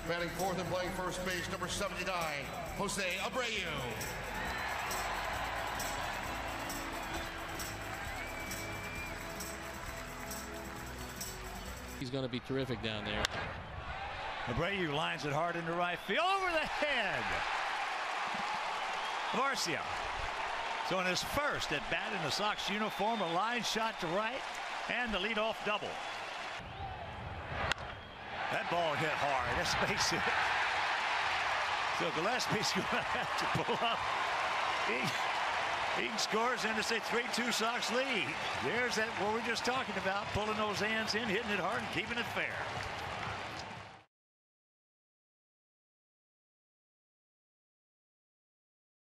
Batting fourth and playing first base, number 79, Jose Abreu. He's going to be terrific down there. Abreu lines it hard into right field, over the head of Arcia. So in his first at bat in the Sox uniform, a line shot to right and the leadoff double. That ball hit hard. That's base hit. So Gillespie's going to have to pull up. He scores and it's a 3-2 Sox lead. There's that what we're just talking about, pulling those hands in, hitting it hard, and keeping it fair.